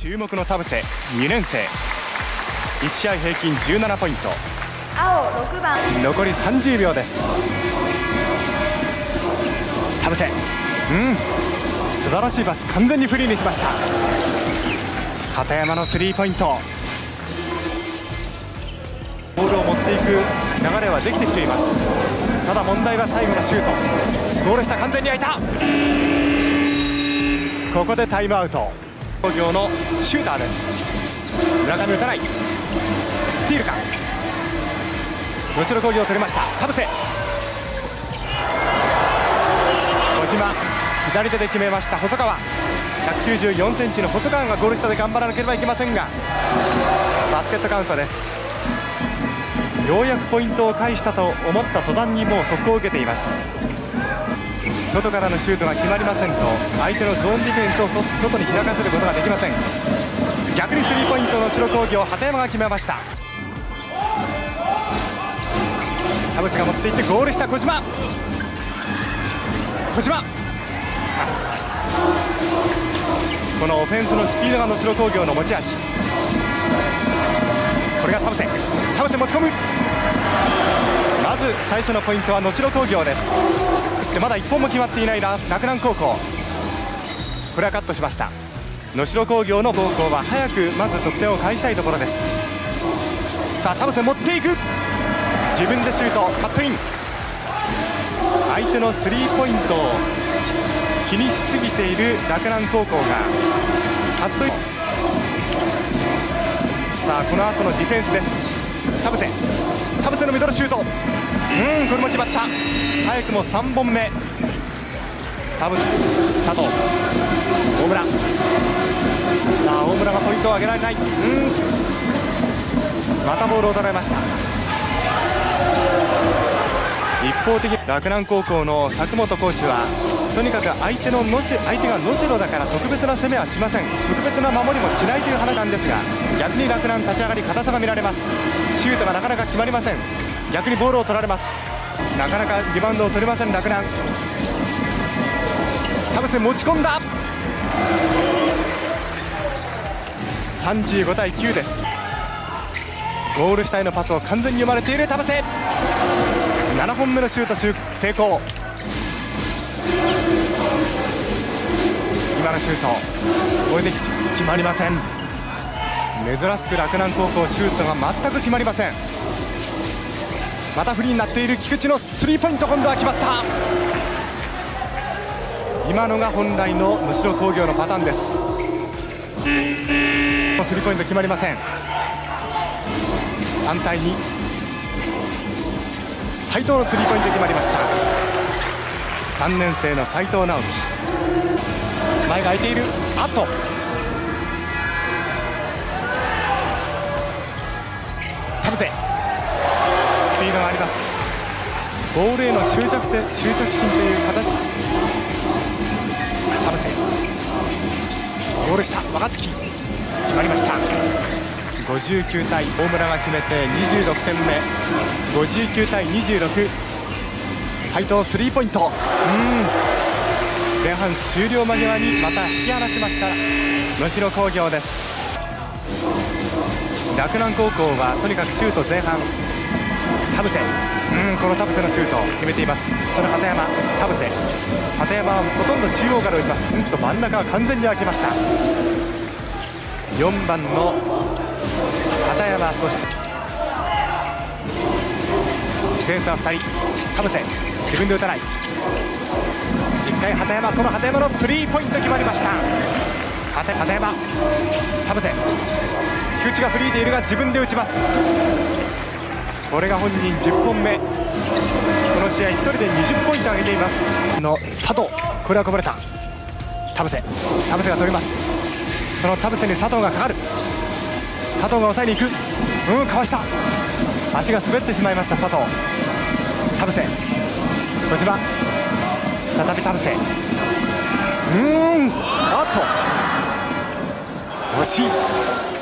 注目の田臥2年生、1試合平均17ポイント。 青6番、 残り30秒です。田臥、素晴らしいパス、完全にフリーにしました。片山のスリーポイント、ボールを持っていく流れはできてきています。ただ問題は最後のシュート。ゴール下、完全に開いた。ここでタイムアウト。工業のシューターです。村上打たない。スティールか。後ろ工業を取りました。田臥、小島、左手で決めました。細川、194センチの細川がゴール下で頑張らなければいけませんが、バスケットカウントです。ようやくポイントを返したと思った途端にもう速攻を受けています。外からのシュートが決まりませんと、相手のゾーンディフェンスを外に開かせることができません。逆にスリーポイントの白工業、鳩山が決めました。田臥が持っていってゴール下、小島、このオフェンスのスピードが能代工業の持ち味。これが田臥持ち込む。まず最初のポイントは能代工業です。でまだ1本も決まっていない洛南高校、これはカットしました。能代工業の高校は早くまず得点を返したいところです。さあ田臥持っていく、自分でシュート、カットイン。相手のスリーポイントを気にしすぎている洛南高校がカットイン。さあこの後のディフェンスです。田臥のミドルシュート、これも決まった。早くも3本目。田臥、佐藤、大村、さあ大村がポイントを上げられない。またボールを取られました。一方的に洛南高校の佐本コーチはとにかく相手が能代だから特別な攻めはしません、特別な守りもしないという話なんですが、逆に洛南立ち上がり硬さが見られます。シュートがなかなか決まりません。逆にボールを取られます。なかなかリバウンドを取れません洛南。田臥持ち込んだ。35対9です。ゴール下へのパスを完全に読まれている田臥、7本目のシュート成功。今のシュートこれで決まりません。珍しく洛南高校シュートが全く決まりません。またフリーになっている菊池のスリーポイント、今度は決まった。今のが本来の能代工業のパターンです。スリーポイント決まりません。3対2、斉藤のスリーポイント決まりました。3年生の斉藤直樹、前が空いている。あっと田臥、スピードがあります。ボールへの執着心という形。田臥、ゴール下、若月、決まりました。59対、大村が決めて26点目。59対26、斉藤スリーポイント。前半終了間際にまた引き離しました能代工業です。洛南高校はとにかくシュート前半。田臥、この田臥のシュートを決めています。その鳩山、田臥、鳩山はほとんど中央から打ちます。真ん中は完全に開けました。4番の鳩山、そしてディフェンスは2人。田臥、自分で打たない。1回鳩山、その鳩山のスリーポイント決まりました。鳩山、田臥、菊池がフリーでいるが自分で打ちます。これが本人10本目。この試合1人で20ポイント上げていますの佐藤、これはこぼれた。田臥が取ります。その田臥に佐藤がかかる。佐藤が抑えに行く。かわした。足が滑ってしまいました佐藤。田臥、小島、再び田臥。あっと惜しい。